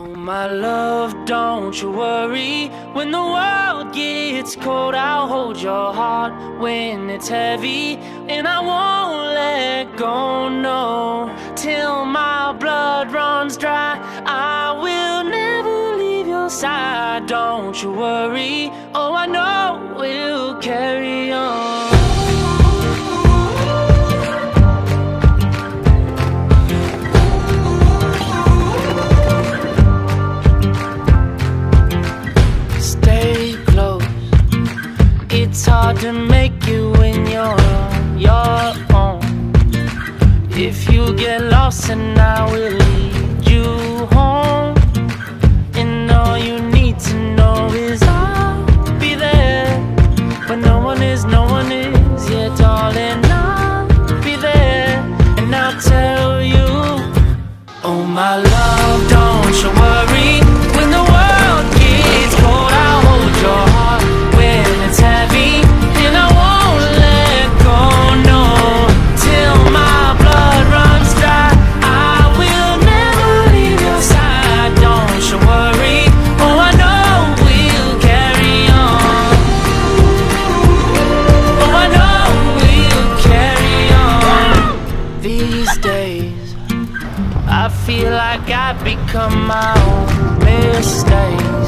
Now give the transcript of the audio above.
Oh my love, don't you worry. When the world gets cold, I'll hold your heart when it's heavy, and I won't let go, no, till my blood runs dry. I will never leave your side, don't you worry. Oh, I know we'll carry on. It's hard to make you when you're on your own. If you get lost, and I will lead you home, and all you need to know is I'll be there. But no one is, yeah, darling, I'll be there. And I'll tell you, oh my love, don't you worry. When the world gets cold, I'll hold your heart when it's heavy, and I won't let go, no, till my blood runs dry. I will never leave your side, don't you worry. Oh, I know we'll carry on. Oh, I know we'll carry on. These days I feel like I've become my own mistake.